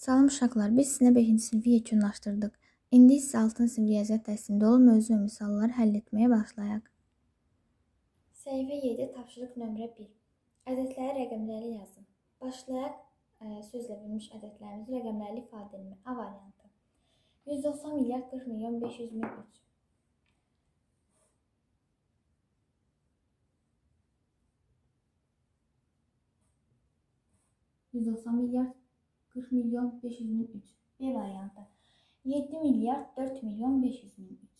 Salam uşaqlar, biz sizinlə 5-ci sinfi yekunlaşdırdıq. İndi isə 6-cı sinif riyaziyyat dərsində olan mövzu və misalları həll etməyə başlayaq. Səhifə 7, tapşırıq nömrə 1. Ədədləri rəqəmləri yazın. Başlayaq sözlə verilmiş ədədlərimizi rəqəmlərlə ifadə etmə. A variantı. 190 milyard 40 milyon 500 min 3. %90 milyard 40 milyon 500 min 3. B variantı. 7 milyard 4 milyon 500 min 3.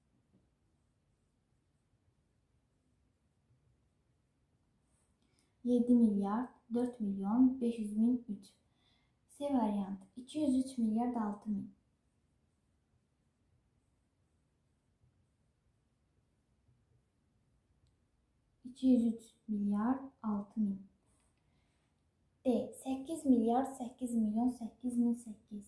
Yedi milyar 4 milyon 500 min 3. C variantı. 203 milyard 6 min. milyar 6 min. D. 8 milyar 8 milyon 8 min 8.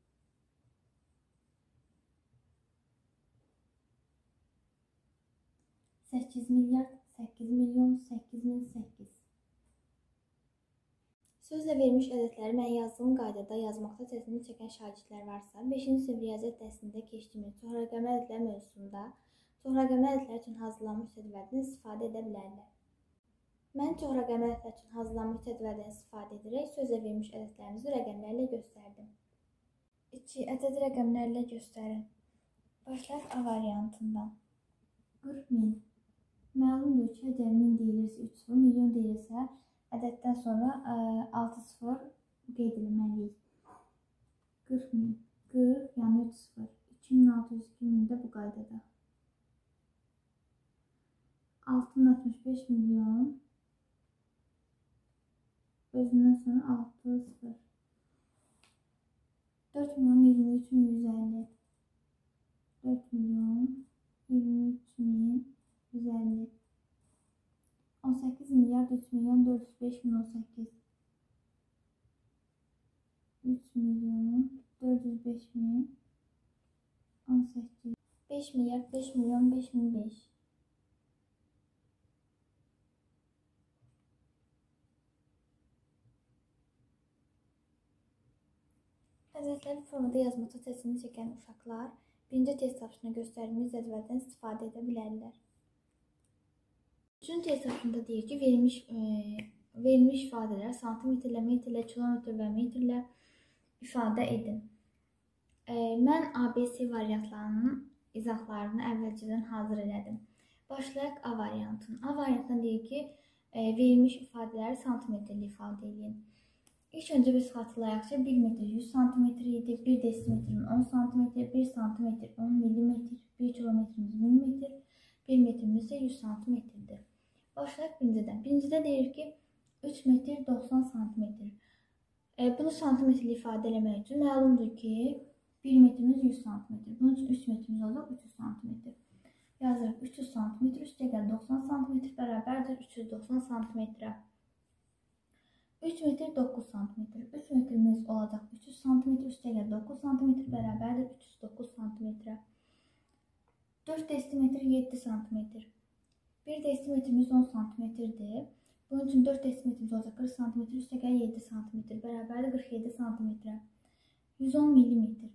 Sekiz milyar 8 milyon 8 min 8. Sözlə verilmiş ədədləri mən yazdığım qaydada yazmaqda çətinlik çəkən şagirdlər varsa, 5-ci sinif riyaziyyat dərsində keçdiyimiz çoxrəqəmli ədədlər mövzusunda çoxrəqəmli ədədlər üçün hazırlanmış cədvəldən istifadə edə bilərlər. Mən çoxrəqəmli ədədlər üçün hazırlanmış cədvəldən istifadə edərək sözlə verilmiş ədədlərimizi rəqəmlərlə göstərdim. 2. Ədədi rəqəmlərlə göstərin. Başlayaq A variantından. 40 min. Məlumdur ki, əgər 1000 deyilirsə 3 sıfır, milyon deyilirsə ədəddən sonra 6 sıfır qeyd edilməliyik. 40 min. 40 yəni 3 sıfır. 2602 min də bu qaydada. 6065 milyon. Özündən sonra 6 sıfır. 4 milyon 23 min 150. 4 milyon 23 min 150. 18 milyar 3 milyon 405 min 18. 3 milyon 405 min 18. 5 milyar 5 milyon 5 min 5. Ədədləri formada yazmaqda çətinlik çəkən uşaqlar birinci test tapşırığında göstərilmiş cədvəldən istifadə edə bilərlər. Üçüncü test tapşırığında deyir ki, verilmiş ifadələr santimetrlə, metrlə, kilometr və metrlə ifadə edin. Mən ABC variantlarının izahlarını əvvəlcədən hazır elədim. Başlayaq A variantını. A variantından deyir ki, verilmiş ifadələri santimetrlə ifadə edin. İlk öncə biz xatırlayaq ki, 1 metr 100 cm idi, 1 desimetrin 10 cm, 1 cm 10 mm, 1 kilometrimiz 1000 metr, 1 metrimiz isə 100 cm-dir. Başlayaq birincidən. Birincidə deyir ki, 3 metr 90 cm. Bunu santimetrlə ifadə eləmək üçün məlumdur ki, 1 metrimiz 100 cm. Bunun üçün 3 metrimiz olacaq 300 cm. Yazırıq 300 cm üstə gəl 90 cm bərabərdir 390 cm. 3 metr 9 cm. 3 metrimiz olacaq 300 cm üstə gəl 9 cm bərabərdir 309 cm. 4 desimetr 7 cm. 1 desimetrimiz 10 cm-dir. Bunun üçün 4 desimetrimiz olacaq 40 cm üstə gəl 7 cm bərabərdir 47 cm. 110 millimetr.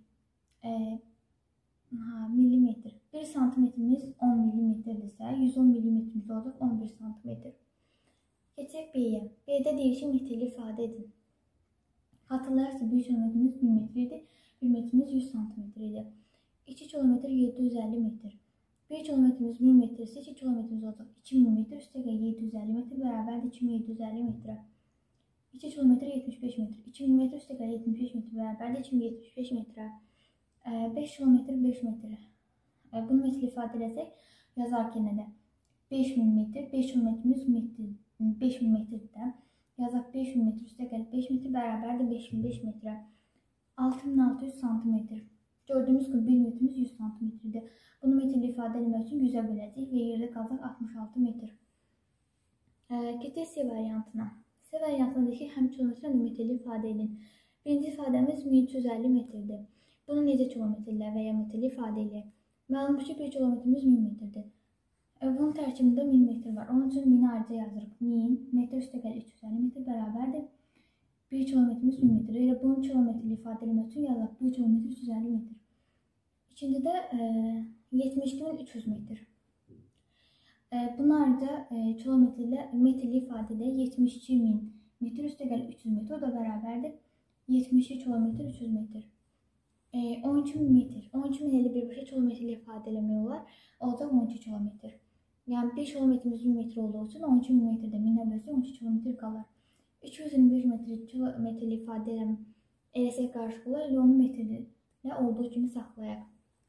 Millimetr. 1 cm-imiz 10 mm-dirsə 110 mm-imiz olacaq 11 cm. Keçək B-yə. B-də deyir ki, metrli ifadə edin. Xatırlayarsa 1 kilometrimiz 1 metr idi, 1 metrimiz 100 cm idi. 2 kilometr 750 metr. 1 kilometrimiz 1000 metr isə 2 kilometrimiz olacaq 2000 metr üstə gəl 750 metr bərabərdir 2750 metrə. 2 kilometr 75 metr. 2000 metr üstə gəl 75 metr bərabərdir 2075 metrə. 5 kilometr 5 metr. Bunu metrli ifadə edəcək. Yazarkən də 5000 metr, 5 kilometrimiz metr. 5000 metrdə yazaq 5000 metr üstə gəl 5 metr bərabərdir 5005 metrə. 6600 cm. Gördüyümüz kimi 1 metrimiz 100 cm-dir. Bunu metrlə ifadə etmək üçün 100-ə böləcəyik və yerdə qalacaq 66 metr. Keçək C variantına. C variantında deyir ki, həm kilometrlə də metrlə ifadə edin. Birinci ifadəmiz 1350 metrdir. Bunu necə kilometrlə və ya metrlə ifadə edək? Məlumdur ki, 1 kilometrimiz 1000 metrdir. Bunun tərkibində 1000 metr var. Onun üçün 1000-i ayrıca yazırıq. 1000 metr üstə gəl 350 metr bərabərdir 1 kilometrimiz 1000 metr. Elə bunun kilometrli ifadə etmək üçün yazaq 1 kilometr 350 metr. İkincidə 72.300 metr. Bunlar da kilometrlə metrli ifadədə 72.000 metr üstə gəlir 300 metr. O da bərabərdir 72 kilometr 300 metr. 12.000 metr. 12.000 ilə birbaşa kilometrli ifadə eləmək olar. O da 12 kilometr. Yəni 1 kilometrimiz 1000 metr olduğu üçün 12.000 metrdə 1000-ə bölsək 12 kilometr qalar. 225 metr kilometrli ifadə eləsək qarışıq olar. Elə onu metrlə olduğu kimi saxlayaq.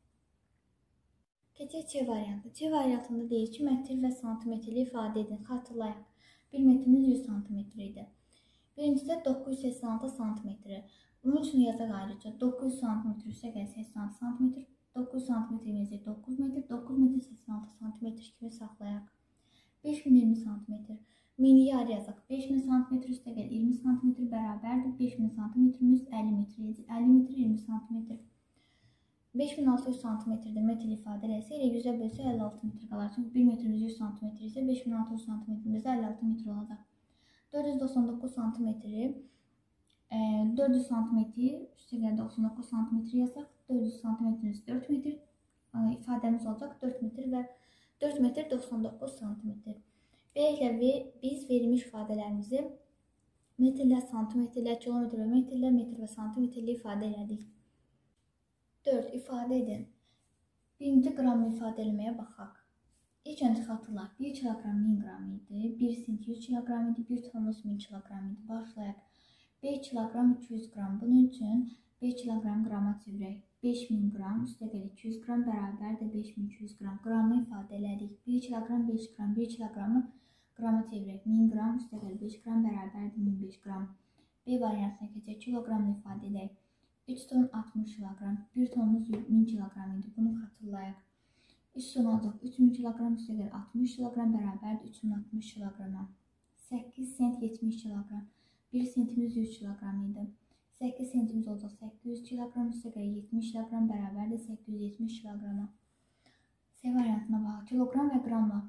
Keçək C variantı. C variantında deyir ki, metr və santimetrli ifadə edin. Xatırlayaq. 1 metrimiz 100 santimetr idi. Birincidə 986 santimetri. Bunun üçün yazaq ayrıca 900 santimetr üstə gəlir 86 santimetr. 9 santimetrimizi 9 metr, 9 metr 86 santimetr kimi saxlayaq. 5020 santimetr. 1000-i yarı yazaq. 5000 santimetr üstə gəlir 20 santimetr bərabərdir. 5000 santimetrimiz 50 metr idi. 50 metr 20 santimetr. 5600 santimetrdə metr ifadə eləsə, elə 100-ə bölsə 56 metr qalar. Çünki 1 metrimiz 100 santimetr isə 5600 santimetrimiz 56 metr olacaq. 499 santimetri 400 santimetri üstə gəlir 99 santimetri yazaq. 400 santimetrimiz 4 metr ifadəmiz olacaq 4 metr və 4 metr 99 santimetr. Beləliklə biz verilmiş ifadələrimizi metrlə, santimetrlə, kilometr və metrlə, metr və santimetrlə ifadə elədik. 4. İfadə edin. Birinci qramı ifadə eləməyə baxaq. İlk öncə xatırlayaq. 1 kiloqram 1000 qram idi. 1 sent 100 kiloqram idi. 1 tonumuz 1000 kiloqram idi. Başlayaq. 5 kiloqram 200 qram. Bunun üçün 5 kiloqram qrama çevirək. 5000 qram üstə gəlir 200 qram bərabərdir 5200 qram. Qramı ifadə elədik. 1 kiloqram 5 qram. 1 kiloqramı qrama çevirək. 1000 qram üstə gəlir 5 qram bərabərdir 1005 qram. B variantına keçək. Kiloqramla ifadə edək. 3 ton 60 kiloqram. 1 tonumuz 1000 kiloqram idi. Bunu xatırlayaq. 3 ton olacaq. 3000 kiloqram üstə gəlir 60 kiloqram bərabərdir 3060 kiloqrama. 8 sent 70 kiloqram. 1 sentimiz 100 kiloqram idi. 8 sentimiz olacaq 800 kiloqram üstə gəlir 70 kiloqram bərabərdir 870 kiloqrama. C variantına baxaq. Kiloqram və qramla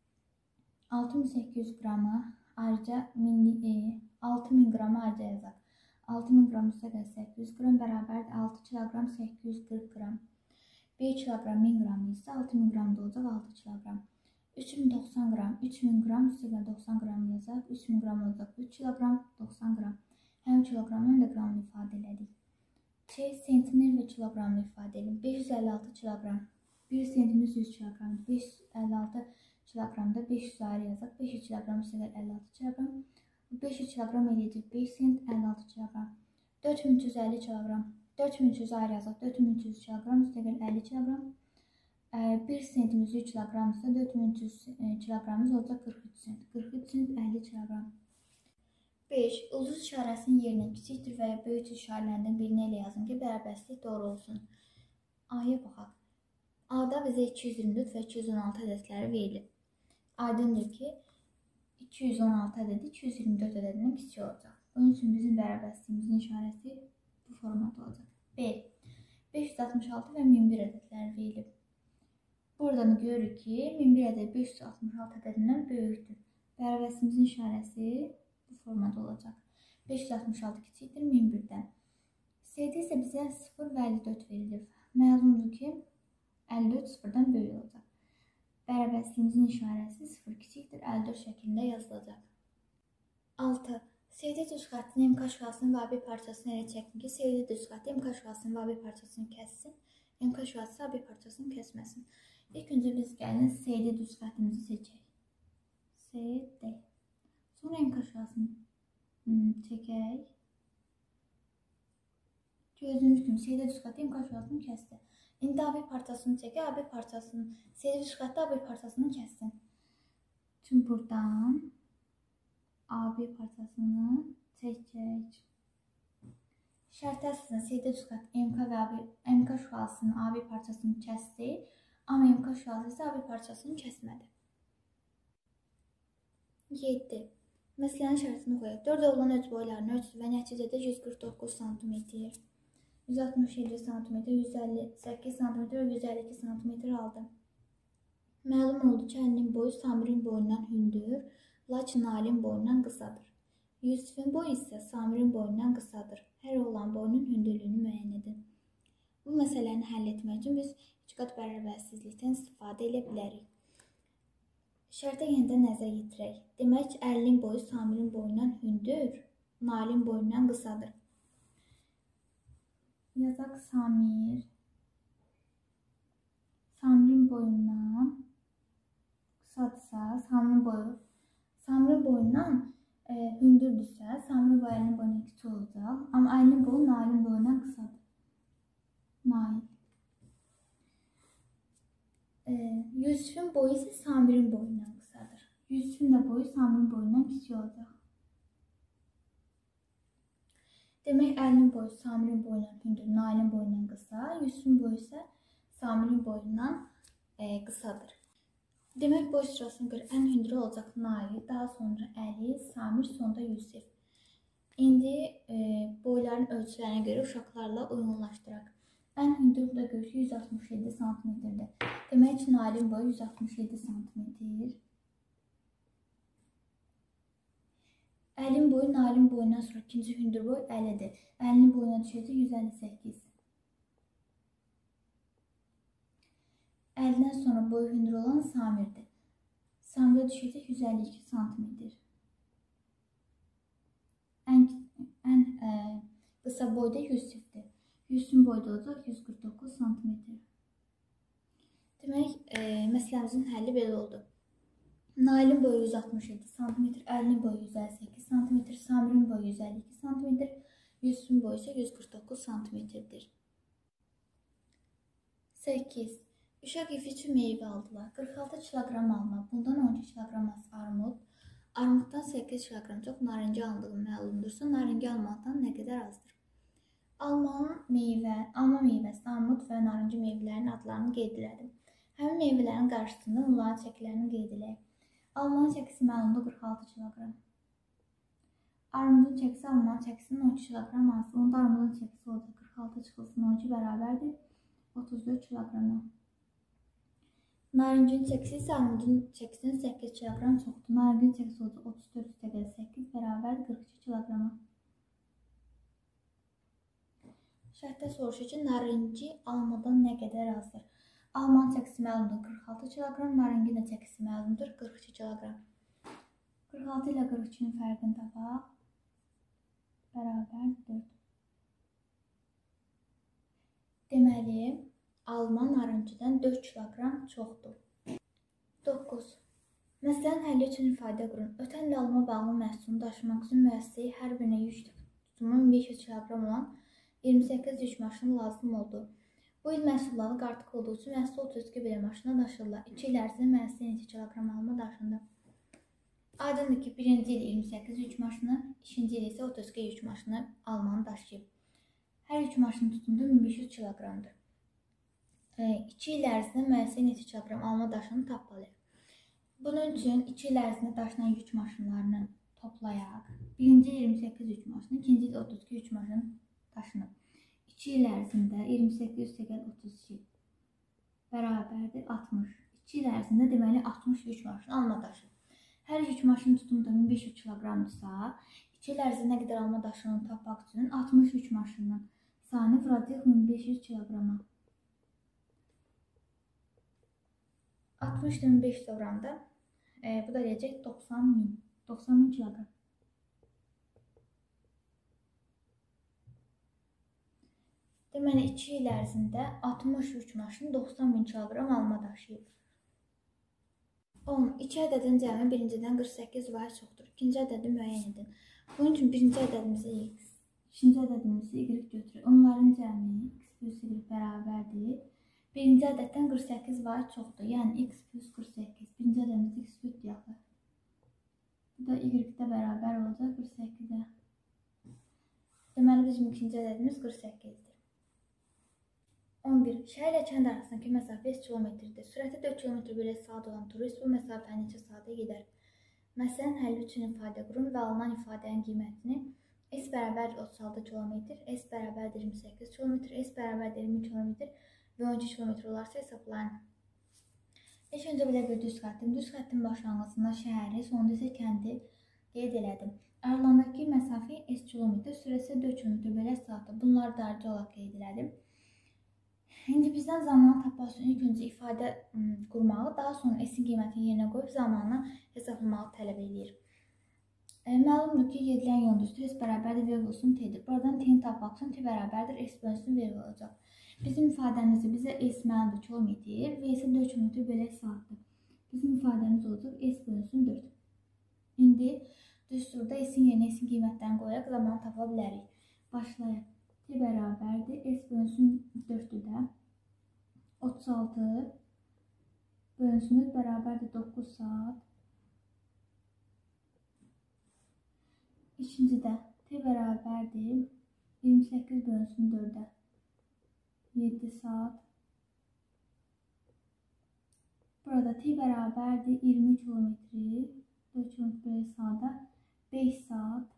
6800 qramı ayrıca 6000 qramı ayrıca yazaq. 6000 qram üstə gəlir 800 qram bərabərdir 6 kiloqram 840 qram. 1 kiloqram 1000 qram isə 6000 qram da olacaq 6 kiloqram. 3090 qram 3000 qram üstə gəlir 90 qram yazaq. 3000 qram olacaq 3 kiloqram 90 qram. Həm kiloqramla da qramla ifadə elədik. C sentiner və kiloqramla ifadə edin. 556 kiloqram. 1 sentimiz 100 kiloqram. 556 kiloqramda 500 ayrı yazaq. 500 kiloqram üstə gəlir 56 kiloqram. 500 kiloqram eləyəcək 5 sent 56 kiloqram. 4350 kiloqram. 4300 ayrı yazaq. 4300 kiloqram üstə gəlir 50 kiloqram. 1 sentimiz 100 kiloqram isə 4300 kiloqramımız olacaq 43 sent. 43 sent 50 kiloqram. 5. Ulduz işarəsinin yerinə kiçikdir və ya böyük işarələrindən birini elə yazın ki, bərabərlik doğru olsun. A-ya baxaq. A-da bizə 224 və 216 ədədləri verilib. Aydındır ki, 216 ədədi 224 ədədindən kiçik olacaq. Bunun üçün bizim bərabərliyimizin işarəsi bu formada olacaq. B. 566 və 1001 ədədləri verilib. Buradan görürük ki, 1001 ədədi 566 ədədindən böyükdür. Bərabərliyimizin işarəsi bu formada olacaq. 566 kiçikdir 1001-dən. C-də isə bizə 0 və 54 verilir. Məlumdur ki, 54 0-dan böyük olacaq. Bərabərliyimizin işarəsi 0 kiçikdir 54 şəklində yazılacaq. 6. CD düz xəttinin MK şüasının və AB parçasını elə çəkin ki, CD düz xətti MK şüasının və AB parçasını kəssin, MK şüası AB parçasını kəsməsin. İlk öncə biz gəlin CD düz xəttimizi seçək. CD. Sonra MK şüasını çəkək. Gördüyünüz kimi CD düz xətti MK şüasını kəsdi. İndi AB parçasını çəkək, AB parçasını, CD düz xətti AB parçasını kəssin. Çünki buradan AB parçasını çəkək. Şərtə əsasən CD düz xətti MK şüasının AB parçasını kəsdi, amma MK şüası isə AB parçasını kəsmədi. 7. Məsələnin şərtini oxuyaq. 4 olan ölçüboylarının ölçüsü və nəticədə 149 cm, 167 cm, 158 cm və 152 cm aldı. Məlum oldu ki, əlinin boyu Samirin boyundan hündür, lakin Nalin boyundan qısadır. Yusifin boyu isə Samirin boyundan qısadır. Hər oğlan boyunun hündürlüyünü müəyyən edin. Bu məsələni həll etmək üçün biz üçqat bərabərsizlikdən istifadə edə bilərik. Şərtə yenidən nəzər yetirək. Demək, Əlinin boyu Samirin boyundan hündür, Nailin boyundan qısadır. Yazaq Samirin boyundan qısadırsa, Samirin boyundan hündürdürsə, Samirin boyu Əlinin boyundan kiçik olacaq. Amma Əlinin boyu Nailin boyundan qısadır. Nail. Yusifin boyu isə Samirin boyundan qısadır. Yusifin də boyu Samirin boyundan kiçik olacaq. Demək, Əlinin boyu Samirin boyundan hündür, Nailin boyundan qısa. Yusifin boyu isə Samirin boyundan qısadır. Demək, boy sırasına görə ən hündür olacaq Nail, daha sonra Əli, Samir, sonda Yusif. İndi boyların ölçülərinə görə uşaqlarla uyğunlaşdıraq. Ən hündür da görürük 167 cm-dir. Demək ki, Nailin boyu 167 cm. Əlin boyu Nailin boyundan sonra ikinci hündür boy Əlidir. Əlinin boyuna düşəcək 158. Əlindən sonra boyu hündür olan Samirdir. Samirə düşəcək 152 cm. Ən qısa boy da Yusifdir. Yusifin boyu da olacaq 149 cm. Demək, məsələmizin həlli belə oldu. Nailin boyu 167 cm, Əlinin boyu 158 cm, Samirin boyu 152 cm, Yusifin boyu isə 149 cm-dir. 8. Uşaq ifi üçün meyvə aldılar. 46 kiloqram alma, bundan 12 kiloqram armud, armuddan 8 kiloqram çox naringi alındığı məlumdursa, naringi almaqdan nə qədər azdır? Alma meyvəsi, armud və naringi meyvələrin adlarını qeyd elədim. Həmin meyvələrin qarşısında onların çəkilərini qeyd edək. Almanın çəkisi məlumdur 46 kiloqram. Armudun çəkisi almanın çəkisinin 12 kiloqram azdır. Onda armudun çəkisi olacaq 46 çıxılsın 12 bərabərdir 34 kiloqrama. Naringin çəkisi isə armudun çəkisinin 8 kiloqram çoxdur. Naringin çəkisi olacaq 34/8 bərabər 42 kiloqrama. Şərtdə soruşur ki, naringi almadan nə qədər azdır? Almanın çəkisi məlumdur 46 kiloqram, naringin də çəkisi məlumdur 42 kiloqram. 46 ilə 42-nin fərqini tapaq. Bərabər 4. Deməli, alma naringidən 4 kiloqram çoxdur. 9. Məsələn, həlli üçün ifadə qurun. Ötən il alma bağlı məhsulunu daşımaq üçün müəssisəyə hər birinə yük tutumu 1500 kiloqram olan 28 yük maşını lazım oldu. Bu il məhsulları artıq olduğu üçün müəssisə 32 belə maşına daşırlar. 2 il ərzində müəssisəyə neçə kiloqram alma daşındı? Aydındır ki, birinci il 28 yük maşını, ikinci il isə 32 yük maşını almanı daşıyıb. Hər yük maşının tutumu 1500 kiloqramdır. 2 il ərzində müəssisəyə neçə kiloqram alma daşını tapmalıyıq. Bunun üçün 2 il ərzində daşınan yük maşınlarını toplayaq. Birinci il 28 yük maşını, ikinci il 32 yük maşını daşınıb. 2 il ərzində 28/32 bərabərdir 60. 2 il ərzində deməli 60 yük maşını alma daşıyıb. Hər yük maşının tutumu da 1500 kiloqramdırsa, 2 il ərzində nə qədər alma daşını tapmaq üçün 60 yük maşınının sayını vuracaq 1500 kiloqrama. 60-dan 500 oranında bu da deyəcək 90.000 kiloqram. Deməli, 2 il ərzində 60 yük maşını 90.000 kiloqram alma daşıyıb. 10. 2 ədədin cəmi birincidən 48 vahid çoxdur. İkinci ədədi müəyyən edin. Bunun üçün birinci ədədimizi x, ikinci ədədimizi y götürək. Onların cəmi x plus y bərabərdir. Birinci ədəddən 48 vahid çoxdur. Yəni x plus 48. Birinci ədədimizi x götürək. Bu da y-də bərabər olacaq 48-ə. Deməli, bizim ikinci ədədimiz 48-dir. 11. Şəhər ilə kənd arasındakı məsafə 5 kilometrdir. Sürəti 4 km/saat olan turist bu məsafəni neçə saata gedər? Məsələn, həlli üçün ifadə qurun və alınan ifadənin qiymətini s bərabər 36 km, s bərabər 28 km, s bərabər 20 km və 12 km olarsa hesablayın. İlk öncə belə bir düz xəttim. Düz xəttin başlanğıcında şəhəri, sonunda isə kəndi qeyd elədim. Aralarındakı məsafə s kilometr, sürəsi 4 km bölü saatdır. Bunlar dərəcə olaraq qeyd edilədim. İndi bizdən zamanı tapmaq üçün ilk öncə ifadə qurmağı, daha sonra s-in qiymətini yerinə qoyub zamanı hesablamağı tələb edir. Məlumdur ki, yedilən yolda s bərabərdir v vursun t-dir. Buradan t-ni tapmaq üçün t bərabərdir s bölünsün v olacaq. Bizim ifadəmizdə bizə s mənimdir kilometr, v isə 4 km bölü saatdır. Bizim ifadəmiz olacaq s bölünsün 4. İndi düsturda s-in yerinə s-in qiymətlərini qoyaraq zamanı tapa bilərik. Başlayaq. T bərabərdir s bölünsün 4-dür də. 36 bölünsün 4 bərabərdir 9 saat. İkincidə t bərabərdir 28 bölünsün 4-ə 7 saat. Burada t bərabərdir 20 kilometri 4 km bölü saata 5 saat.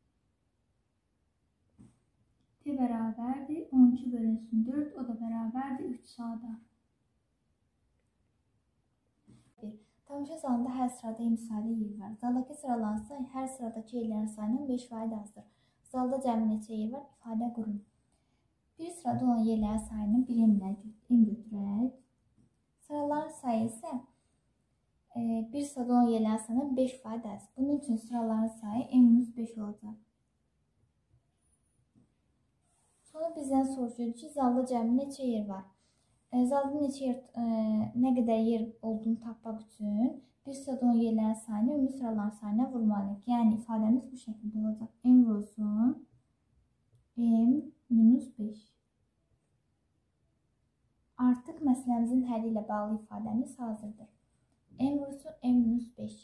T bərabərdir 12 bölünsün 4, o da bərabərdir 3 saata. Tamaşa zalında hər sırada eyni sayda yer var. Zaldakı sıralansa hər sıradakı yerlərin sayının 5% azdır. Zalda cəmi neçə yer var? İfadə qurun. Bir sırada olan yerlərin sayını birimlə götürək. Sıraların sayı isə bir sırada olan yerlərin sayının 5% azdır. Bunun üçün sıraların sayı n-5 olacaq. Sonra bizdən soruşuyor ki, zalda cəmi neçə yer var? Zalda nə qədər yer olduğunu tapmaq üçün bir sırada olan yerlərin sayını ümumi sıraların sayına vurmalıyıq. Yəni ifadəmiz bu şəkildə olacaq. M vurulsun m-5. Artıq məsələmizin həlli ilə bağlı ifadəmiz hazırdır. M vurulsun m-5.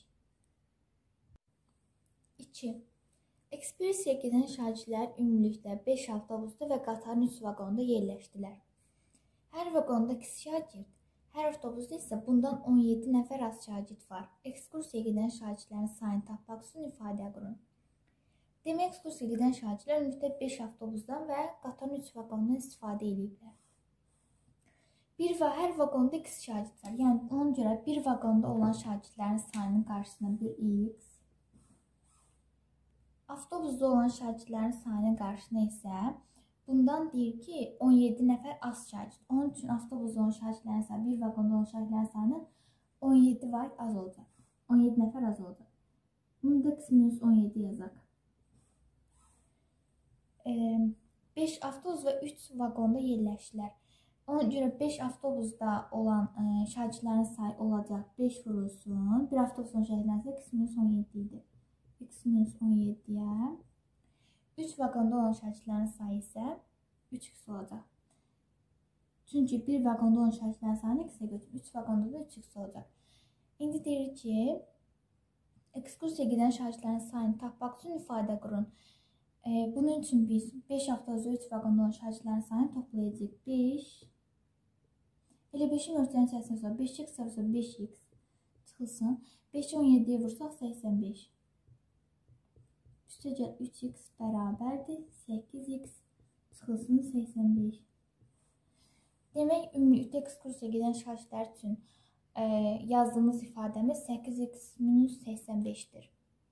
2. Ekspresiya gedən şagirlər ümumilikdə 5 avtobusda və qatarın 3 vaqonda yerləşdilər. Hər vaqonda 2 şagird, hər avtobusda isə bundan 17 nəfər az şagird var. Ekskursiya gedən şagirdlərin sayını tapmaq üçün ifadə qurun. Demək, ekskursiya gedən şagirdlər ümumilikdə 5 avtobusdan və qatarın 3 vaqonundan istifadə ediblər. Hər vaqonda 2 şagird var. Yəni, ona görə bir vaqonda olan şagirdlərin sayının qarşısına bir x, avtobusda olan şagirdlərin sayının qarşısına isə bundan deyir ki, 17 nəfər az şagird. Onun üçün avtobusda olan şagirdlərin sayı, bir vaqonda olan şagirdlərin sayının 17 var az olacaq. 17 nəfər az olacaq. Bunu da -17 yazaq. 5 avtobus və 3 vaqonda yerləşdilər. Ona görə 5 avtobusda olan şagirdlərin sayı olacaq 5 vurulsun. Bir avtobusda olan şagirdlərin sayı -17 idi. x-17-yə 3 vaqonda olan şagirdlərin sayı isə 3x olacaq. Çünki bir vaqonda olan şagirdlərin sayını x-ə götürür. 3 vaqonda da 3x olacaq. İndi deyir ki, ekskursiya gedən şagirdlərin sayını tapmaq üçün ifadə qurun. Bunun üçün biz 5 avtobusda 3 vaqonda olan şagirdlərin sayını toplayacaq. 5. Elə 5-in örtüyən səsini sonra 5x olsa 5x çıxılsın. 5-i 17-yə vursaq 85. Üstəcə 3x bərabərdir 8x çıxılsın 85. Demək, ümumilikdə ekskursiya gedən şagirdlər üçün yazdığımız ifadəmiz 8x-85-dir.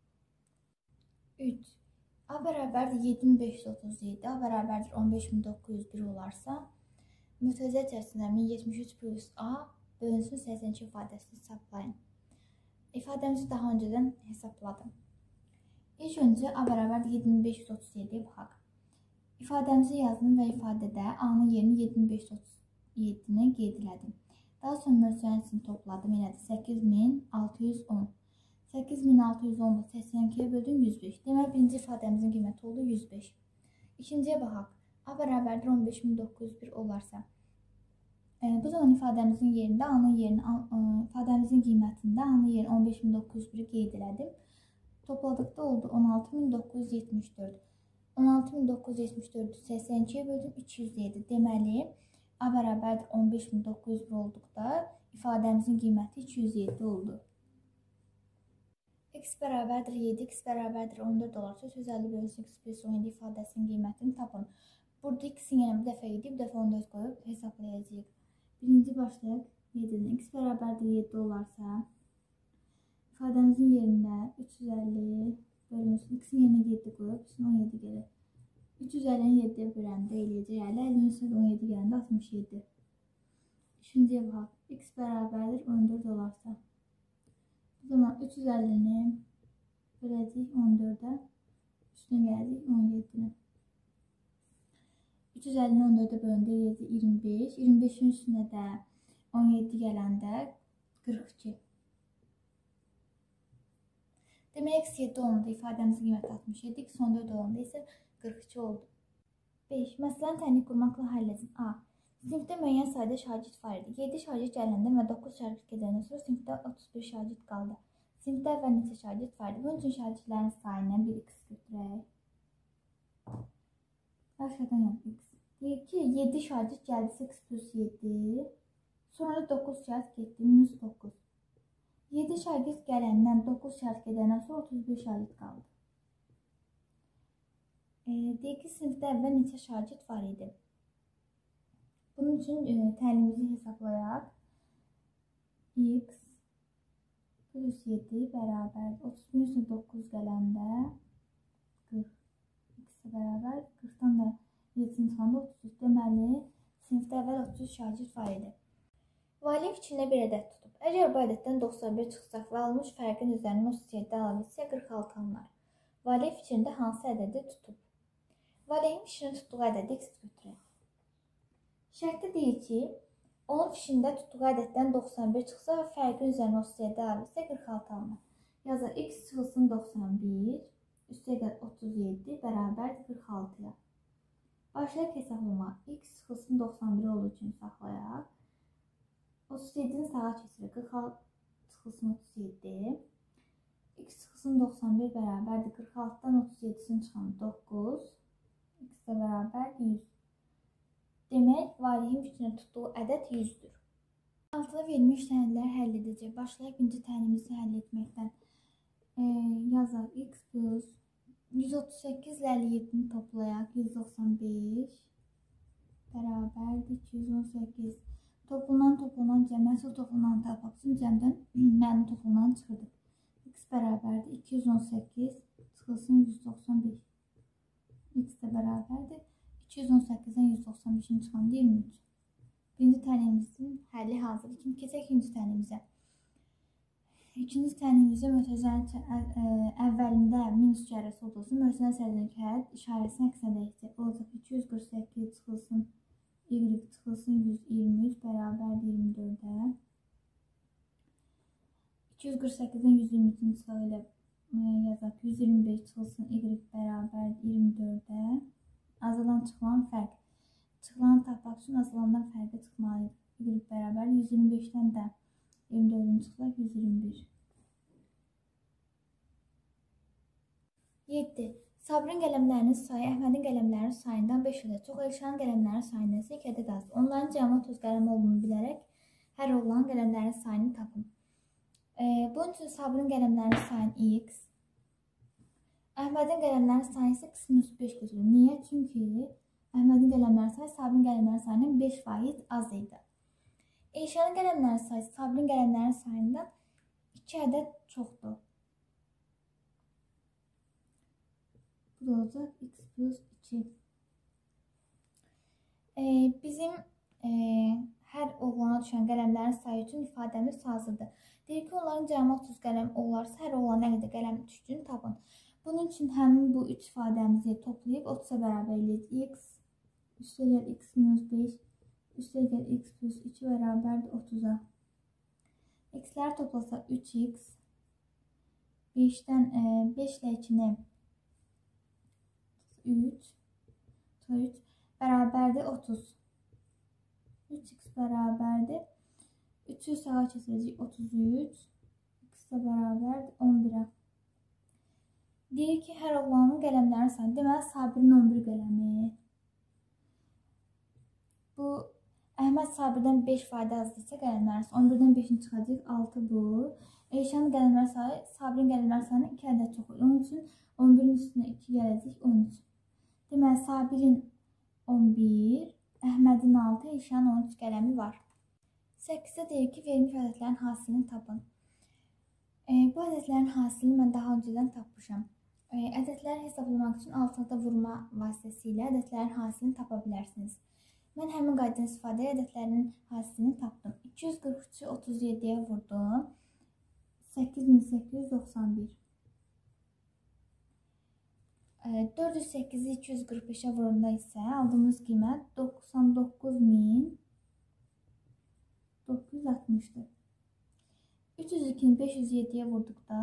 3. A bərabərdir 7537, A bərabərdir 15901 olarsa, mütərizə içərisində 1073 plus A bölünsün 82 ifadəsini hesablayın. İfadəmizi daha öncədən hesabladım. İlk öncə A bərabərdir 7537-yə baxaq. İfadəmizi yazdım və ifadədə A-nın yerini 7537-ni qeyd elədim. Daha sonra mötərizəsini topladım, elədi 8610. 8610 82-yə böldüm 105. Demək, birinci ifadəmizin qiyməti oldu 105. İkinciyə baxaq. A bərabərdir 15901 olarsa, bu zaman ifadəmizin yerində ifadəmizin qiymətində A-nın yeri 15901-i qeyd elədim. Topladıqda oldu 16974. 16974-ü 82-yə böldüm 207. Deməli, A bərabərdir 15901 olduqda ifadəmizin qiyməti 207 oldu. X bərabərdir 7, X bərabərdir 14 olarsa 350 bölünsün X plus 17 ifadəsinin qiymətini tapın. Burada X-in yəni bir dəfə 7, bir dəfə 14 qoyub hesablayacağıq. Birinci başlayaq 7-dən. X bərabərdir 7 olarsa ifadəmizin yerində 350 bölünsün. X'in yerine 7 qoyub, X'in 17 gəlir. 350-ni 7-yə böləndə eləyəcək. 50-nin üstünə 17 gələndə 67. Üçüncü cavab. X bərabərdir 14 olarsa. O zaman 350-ni böləcəyik 14-ə. Üstünə gəldik 17-ni. 350-ni 14-ə böləndə eləyəcək 25. 25-in üstünə də 17 gələndə 42. Demək, x 7 olanda ifadəmizin qiyməti 67, x 14 olanda isə 42 oldu. 5. Məsələn, tənlik qurmaqla həll edin. A. Sinifdə müəyyən sayda şagird var idi. 7 şagird gələndə və 9 şagird gedəndən sonra sinifdə 31 şagird qaldı. Sinifdə əvvəl neçə şagird var idi? Bunun üçün şagirdlərin sayından bir x götürək. Aşağıdan yaz x. Deyək ki, 7 şagird gəldisə x plus 7. Sonra 9 şagird getdi, minus 9. 7 şagird gələndən 9 şagird gedəndən sonra 31 şagird qaldı. Deyək ki, sinifdə əvvəl neçə şagird var idi? Bunun üçün təlimimizi hesablayaq. X plus 7 bərabər 31 9 gələndə 40. X bərabər 40-dan da 7-ni çıxanda 33. Deməli, sinifdə əvvəl 33 şagird var idi. Valideyn fikrinə bir ədəd tutub. Əgər bu ədəddən 91 çıxsaq və alınmış fərqin üzərindən 37 əlavə etsə 46 alınar. Valideyn fikrində hansı ədədi tutub? Valideynin fikrində tutduğu ədədi x götürək. Şərtdə deyir ki, onun fikrində tutduğu ədəddən 91 çıxsa və fərqin üzərindən 37 əlavə etsə 46 alınır. Yazaq x çıxılsın 91, üstə gəl 37 bərabər 46-ya. Başlayaq hesablama. X çıxılsın 91 olduğu üçün saxlayaq. 37-ni sağa keçirir. 46 çıxılsın 37. X çıxılsın 91 bərabərdir. 46-dan 37-sini çıxan 9. X də bərabər 100. Demək, valideyn fikrinə tutduğu ədəd 100-dür. Altıda verilmiş tənlikləri həll edəcək. Başlayaq birinci tənliyimizi həll etməkdən. Yazaq x plus 138 ilə 57-ni toplayaq. 195 bərabərdir 218. Toplanan cəməsi toplanan tapaqsın cəmdən mənim toplanan çıxırdı. X bərabərdir 218 çıxılsın 195. X də bərabərdir 218-dən 195-in çıxandı 23. Birinci tənliyimizin həlli hazır. Keçək ikinci tənliyimizə. İkinci tənliyimizə mötərizənin əvvəlində minus işarəsi olsun. Mötərizənin sədrindəki hədd işarəsini əksinə dəyişəcək. Olacaq 248 çıxılsın y çıxılsın 123 bərabərdir 24-ə. 248-dən 123-in çıxa ilə yazaq 125 çıxılsın y bərabərdir 24-ə. Azalan çıxılan fərq. Çıxılan tapmaq üçün azalandan fərqə çıxmalıyıq. Y bərabər 125-dən də 24-ün çıxılaq 121. 7. Sabrın qələmlərinin sayı Əhmədin qələmlərinin sayından 5 ədəd çox, Elşanın qələmlərinin sayından isə 2 ədəd azdır. Onların cəmi 30 qələm olduğunu bilərək hər oğlan qələmlərin sayını tapın. Bunun üçün Sabrın qələmlərinin sayını x, Əhmədin qələmlərinin sayı isə x-5 götürülür. Niyə? Çünki Əhmədin qələmlərinin sayı Sabrın qələmlərinin sayından 5% az idi. Elşanın qələmlərinin sayı Sabrın qələmlərinin sayından 2 ədəd çoxdur. Bu da olacaq x plus 2. Bizim hər oğlana düşən qələmlərin sayı üçün ifadəmiz hazırdır. Deyir ki, onların cəmi 30 qələm olarsa, hər oğlana nə qədər qələm düşdüyünü tapın. Bunun üçün həmin bu 3 ifadəmizi toplayıb 30-a bərabər eləyəcək. X üstə gəl x minus 5 üstə gəl x plus 2 bərabərdir 30-a. X-ləri toplasaq 3x 5-dən 5 ilə 2-ni 3 bərabərdir 30. 3x bərabərdir. 3-ü sağa keçirəcək 33. X də bərabərdir 11-ə. Deyir ki, hər oğlanın qələmlərin sayı. Deməli, Sabirin 11 qələmi. Bu, Əhməd Sabirdən 5% azdırsa qələmlərin sayı. 11-dən 5-in çıxacaq 6 bu. Elşanın qələmlərin sayı Sabirin qələmlərin sayından 2 ədəd çox. Onun üçün 11-in üstünə 2 gələcək 13. Deməli, Sabirin 11, Əhmədin 6, Elşanın 13 qələmi var. 8-də deyir ki, verilmiş ədədlərin hasilini tapın. Bu ədədlərin hasilini mən daha öncədən tapmışam. Ədədləri hesablamaq üçün alt-alta vurma vasitəsilə ədədlərin hasilini tapa bilərsiniz. Mən həmin qaydadan istifadə edərək ədədlərin hasilini tapdım. 243-ü 37-yə vurdum. 8891. 408-i 245-ə vuranda isə aldığımız qiymət 99960-dır. 302-ni 507-yə vurduqda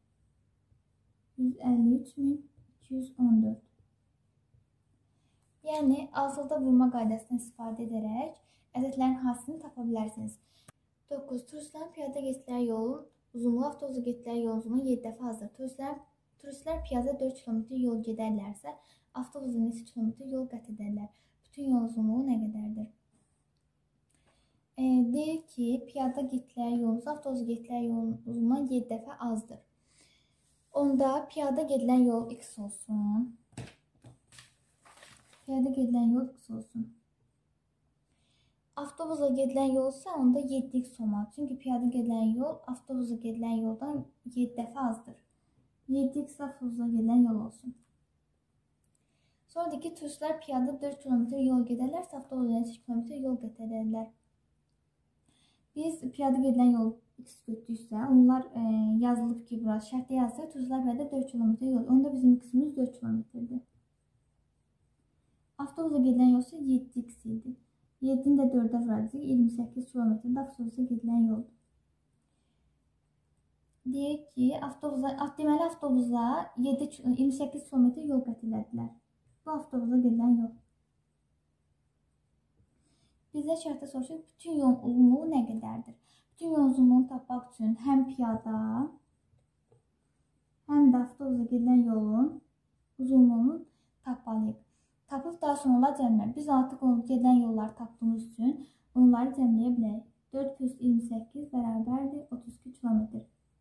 153214. Yəni, alt-alta vurma qaydasından istifadə edərək ədədlərin hasilini tapa bilərsiniz. 9. Turistlərin piyada getdikləri yolun uzunluğu avtobusla getdikləri yolun uzunluğu 7 dəfə azdır. Turistlər piyada 4 km yol gedərlərsə, avtobusla neçə kilometr yol qət edərlər? Bütün yol uzunluğu nə qədərdir? Deyir ki, piyada getdikləri yolun avtobusla getdikləri yolun uzunluğu 7 dəfə azdır. Onda piyada gedilən yol x olsun. Piyada gedilən yol x olsun. Avtobusla gedilən yol isə onda 7x olmalı. Çünki piyada gedilən yol avtobusla gedilən yoldan 7 dəfə azdır. 7x avtobusla gedilən yol olsun. Sonradakı turistlər piyada 4 km yol gedərlərsə, avtobusla neçə kilometr yol qət edərlər? Biz piyada gedilən yol x götürdüksə, onlar yazılıb ki, burası şərtdə yazsaq, turistlər piyada 4 km yol. Onda bizim x'imiz 4 km-dir. Avtobusla gedilən yol isə 7x idi. 7-ni də 4-ə vuracaq, 28 km-də avtobusla gedilən yoldur. Deyək ki, deməli avtobusla 28 km yol qət edildilər. Bu avtobusla gedilən yol. Bizə şərtdə soruşur, bütün yolun uzunluğu nə qədərdir? Bütün yolun uzunluğunu tapmaq üçün həm piyada, həm də avtobusla gedilən yolun uzunluğunu tapmalıyıq. Tapıb daha sonra onlar cəmlər. Biz artıq gedilən yolları tapdığımız üçün onları cəmləyə bilərik. 4 plus 28 bərabərdir 32 km.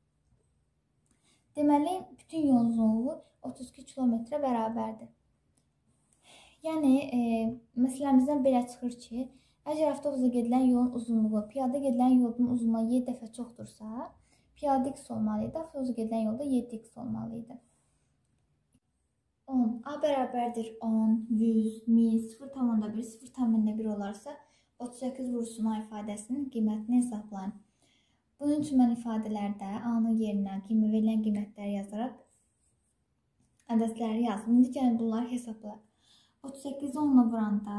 Deməli, bütün yol uzunluğu 32 km-ə bərabərdir. Yəni, məsələmizdən belə çıxır ki, əgər avtobusla gedilən yolun uzunluğu piyada gedilən yolun uzunluğu 7 dəfə çoxdursa, piyada x olmalıydı, avtobusla gedilən yolda 7x olmalıydı. 10. A bərabərdir 10, 100, 1000, 0,1, 0,1 olarsa 38 vursun A ifadəsinin qiymətini hesablayın. Bunun üçün mən ifadələrdə A-nın yerinə verilən qiymətləri yazaraq ədədləri yazdım. İndi gəlin bunları hesablayaq. 38-i 10-la vuranda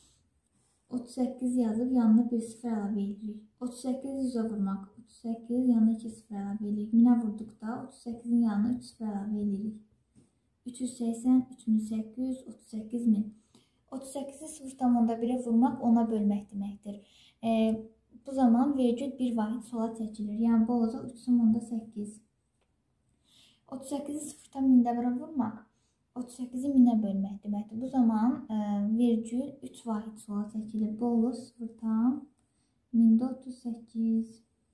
38 yazıb yanına bir 0 əlavə edirik. 38 100-ə vurmaq 38 yanına 2 0 əlavə edirik. 1000-ə vurduqda 38-in yanına 3 0 əlavə edirik. 380, 3800, 38.000. 38-i 0,1-ə vurmaq 10-a bölmək deməkdir. Bu zaman vergül bir vahid sola çəkilir. Yəni bu olacaq 3,8. 38-i 0,1-ə vurmaq 38-i 1000-ə bölmək deməkdir. Bu zaman vergül 3 vahid sola çəkilir. Bu olur 0,38.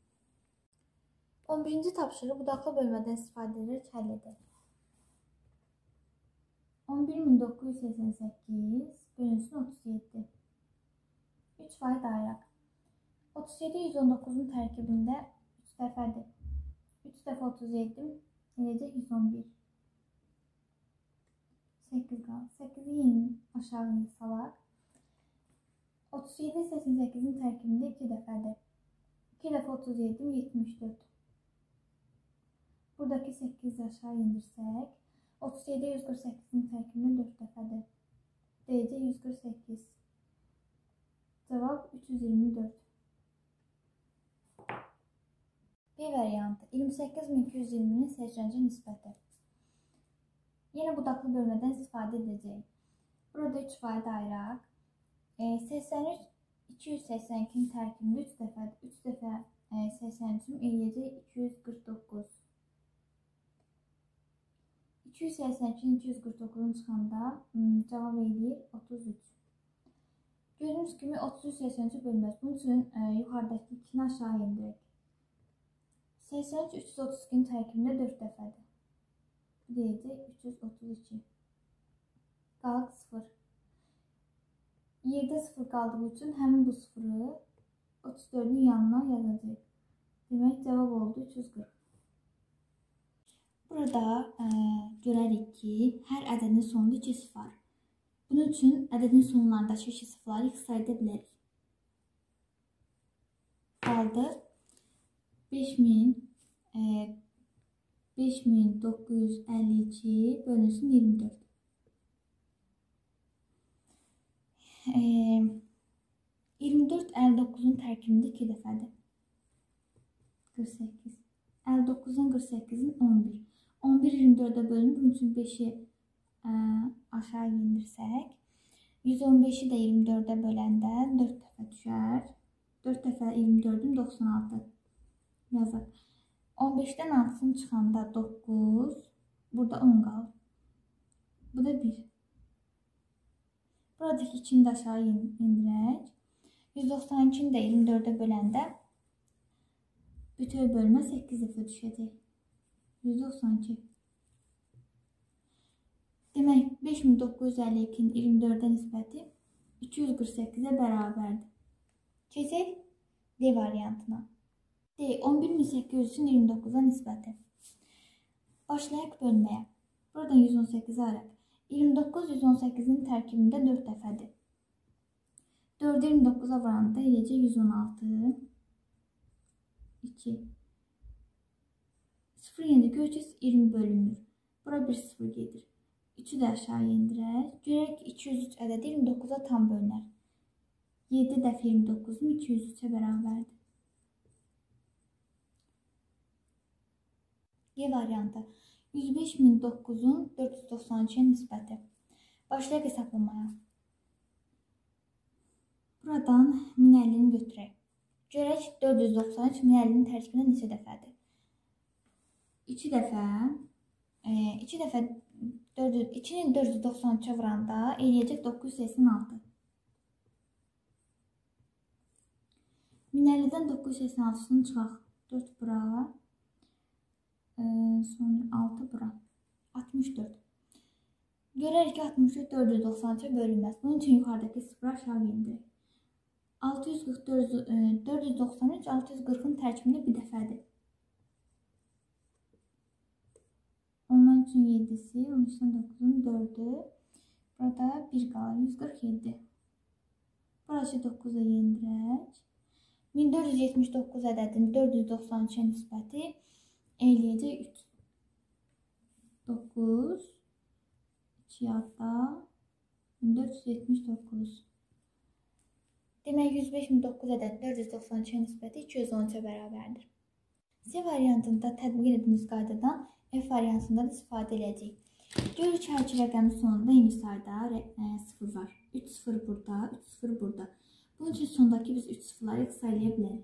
11-ci tapşırıq budaqlı bölmədən istifadə edərək həll edək. 11988 bölünsün 37. 3 vahid ayıraq. 37 119-un tərkibində 3 dəfədir. 3 dəfə 37 eləcək 111. 8 qalır. 8-i yeni aşağı salaq. 37 88-in tərkibində 2 dəfədir. 2 dəfə 37 74. Buradakı 8-i aşağı indirsək 37 148-in tərkibində 4 dəfədir. Deyəcək 148. Cavab 324. B variantı 28220-nin 80-ci nisbəti. Yenə budaqlı bölmədən istifadə edəcəyik. Burada 3 vahid ayıraq. 83 282-nin tərkibində 3 dəfədir. 3 dəfə 83-ün eləyəcək 249. 282-nin 249-un çıxanda cavab eləyir 33. Gördüyünüz kimi 33-83-ü bölməz. Bunun üçün yuxarıdakı 2-ni aşağı indirək. 83 332-nin tərkibində 4 dəfədir. Deyəcək 332. Qalıq 0. Yerdə 0 qaldığı üçün həmin bu 0-ı 34-ün yanına yazacaq. Demək cavab oldu 340. Burada görərik ki, hər ədədin sonunda 2 sıfır var. Bunun üçün ədədin sonlarındakı 2 sıfırları ixtisar edə bilərik. Qaldı 5952 bölünsün 24. 24 59'un tərkibində 2 dəfədir. 48. 59'un 48'in 11. 11 24'e bölünür. Bunun üçün 5'i aşağı indirsək. 115'i de 24'e böləndə 4 dəfə düşər. 4 dəfə 24'ün 96 yazaq. 15'dən 6'sını çıxanda 9. Burada 10 qalır. Bu da 1. Buradakı 2'ni de aşağı indirək. 192'ni de 24'e böləndə bütöv bölmə 8 dəfə düşəcək. 192. Demək 5952'nin 24'e nisbəti 248'e bərabərdir. Keçək D variantına. D 11800'ün 29'a nisbəti. Başlayaq bölməyə. Buradan 118'i araq. 29 118'in tərkibində 4 dəfədir. 4'ü 29'a varanda eləcə 116 2 0 yendi görəcəyiz 20 bölünür. Bura bir 0 gedir. 3'ü də aşağı indirək. Görək ki 203 ədədi 29'a tam bölünər. 7 dəfə 29'un 203'e bərabərdir. G variantı 105.009'un 492'ye nisbəti. Başlayaq hesablamaya. Buradan 1050'ni götürək. Görək 493 1050'nin tərkibində neçə dəfədir? 2 dəfə 2'nin 493'e vuranda eləyəcək 986. 1050'den 986'sını çıxaq. 4 bura. Sonra 6 bura. 64. Görərik ki 64 493'e bölünməz. Bunun üçün yuxarıdakı sıfırı aşağı indirək. 493 640'ın tərkibində bir dəfədir. Ondan üçün 7'si, 13'dən 9'un 4'ü. Burada 1 qalır. 147. Burası 9'a yendirək. 1479 ədədin 493'e nisbəti eləyəcək 3. 9 2 adda 1479. Demək 105.009 ədəd 493'e nisbəti 213'e bərabərdir. C variantında tətbiq edilmiş qaydadan F variantında da istifadə edəcəyik. Görürük ki, hər iki rəqəmin sonunda eyni sayda 0 var. 3 0 burada, 3 0 burada. Bunun üçün sondakı biz 3 sıfırları ixtisar edə bilərik.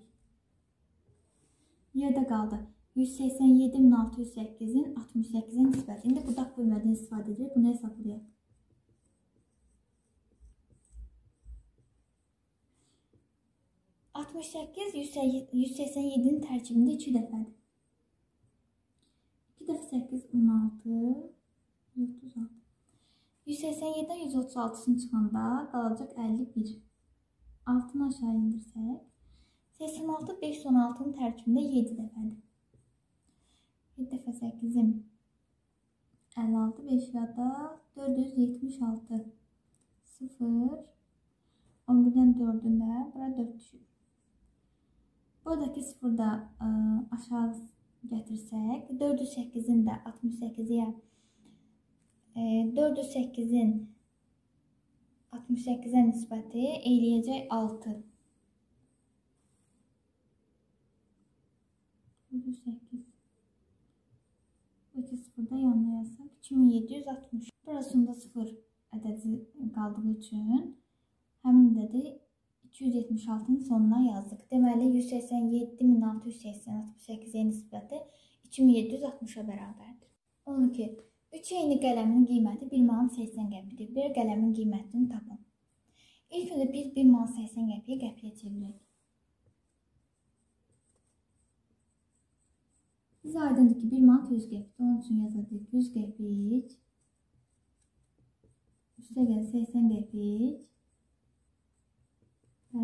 Yerdə qaldı 187.608'in 68'e nisbəti. İndi budaq bölmədən istifadə edirik. Bunu hesablayaq. – 68 187'nin tərkibində 2 dəfədir. 2 dəfə 8 16 136. 187'den 136'sını çıxanda qalacaq 51. 6'nı aşağı indirsək 86 516'nın tərkibində 7 dəfədir. 7 dəfə 8'im 56 5 yada 476 0 11'den 4'ün də bura 4 düşür. Buradakı 0 da aşağı gətirsək 408'in də 68'e 408'in 68'e nisbəti eləyəcək 6. 408. Bu iki sıfırda yanına yazsaq 2760. Burasında 0 ədədi qaldığı üçün həmin ədədi 276'nın sonuna yazdıq. Deməli 187.680 nisbəti 2760'a bərabərdir. 12. 3 eyni qələmin qiyməti 1 manat 80 qəpidir. Bir qələmin qiymətini tapın. İlk öncə biz 1 manat 80 qəpiyi qəpiyə çevirək. Biz aydındır ki 1 manat 100 qəpikdir. Onun üçün yazadıq 100 qəpik üstə gəl 80 qəpik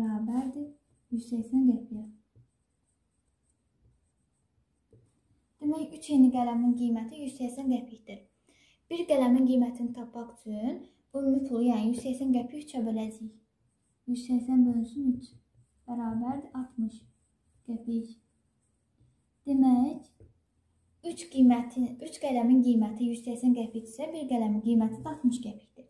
bərabərdir 180 qəpiyə. Demək 3 yeni qələmin qiyməti 180 qəpikdir. Bir qələmin qiymətini tapmaq üçün ümumi pulu, yəni 180 qəpik 3-ə böləcəyik. 180 bölünsün 3 bərabərdir 60 qəpik. Demək 3 qələmin qiyməti 180 qəpikdirsə, bir qələmin qiyməti də 60 qəpikdir.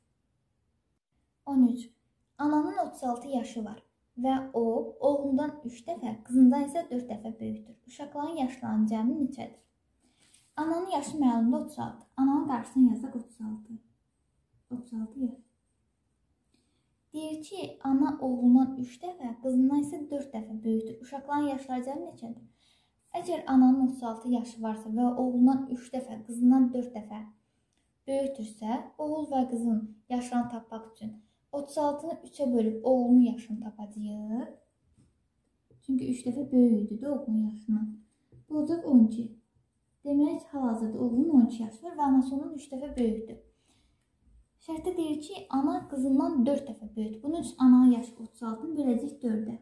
13. Ananın 36 yaşı var və o, oğlundan 3 dəfə, qızından isə 4 dəfə böyükdür. Uşaqların yaşlarının cəmi neçədir? Ananın yaşı məlumda 36. Ananın qarşısına yazaq 36. 36 yaş. Deyir ki, ana oğlundan 3 dəfə, qızından isə 4 dəfə böyükdür. Uşaqların yaşları cəmi neçədir? Əgər ananın 36 yaşı varsa və oğlundan 3 dəfə, qızından 4 dəfə böyükdürsə, oğul və qızın yaşlarını tapmaq üçün 36-nı 3-ə bölüb oğlunun yaşını tapacağıq. Çünki 3 dəfə böyük idi də oğlunun yaşından. Bu olacaq 12. Demək, hal-hazırda oğlunun 12 yaşı var və anası onun 3 dəfə böyükdür. Şərtdə deyir ki, ana qızından 4 dəfə böyükdür. Bunun üçün ananın yaşı 36-nı böləcək 4-ə.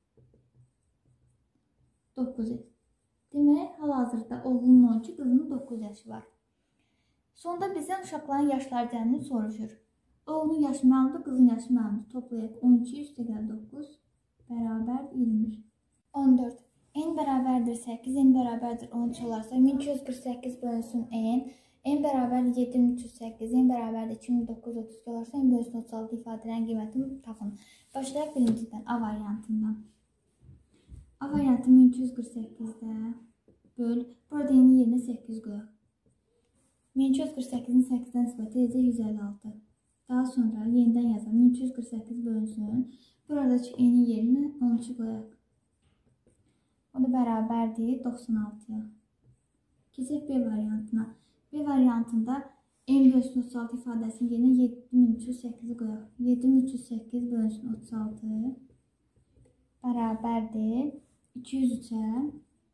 9. Demək, hal-hazırda oğlunun 12, qızının 9 yaşı var. Sonda bizdən uşaqların yaşları cəmini soruşur. Oğlunun yaşı məlumdur, qızın yaşı məlumdur. Toplayaq 12 üstə gəl 9 bərabər 21. 14. N bərabərdir 8, N bərabərdir 13 olarsa 1248 bölünsün N. N bərabərdir 7308, N bərabərdir 2932 olarsa N bölünsün 36 ifadələrin qiymətini tapın. Başlayaq birincidən, A variantından. A variantı 1248-də böl. Burada yeni yerinə 8 qoyaq. 1248-in 8-dən nisbəti edəcək 156. Daha sonra yenidən yazalım. 1248 bölünsün. Buradakı n-in yerinə 13 qoyaq. O da bərabərdir 96-ya. Keçək B variantına. B variantında n bölünsün 36 ifadəsinin yerinə 7308-i qoyaq. 7308 bölünsün 36 bərabərdir 203-ə.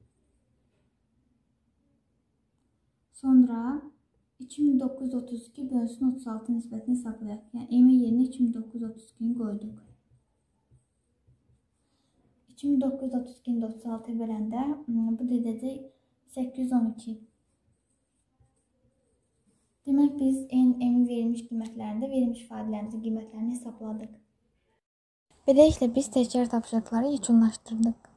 Sonra 2932 bölünsün 36 nisbətini hesablayaq. Yəni, m-in yerinə 2932-ni qoyduq. 2932-ni 36-ya böləndə bu da edəcək 812. Demək, biz m-in verilmiş qiymətlərində verilmiş ifadələrimizin qiymətlərini hesabladıq. Beləliklə, biz təkrar tapşırıqları yekunlaşdırdıq.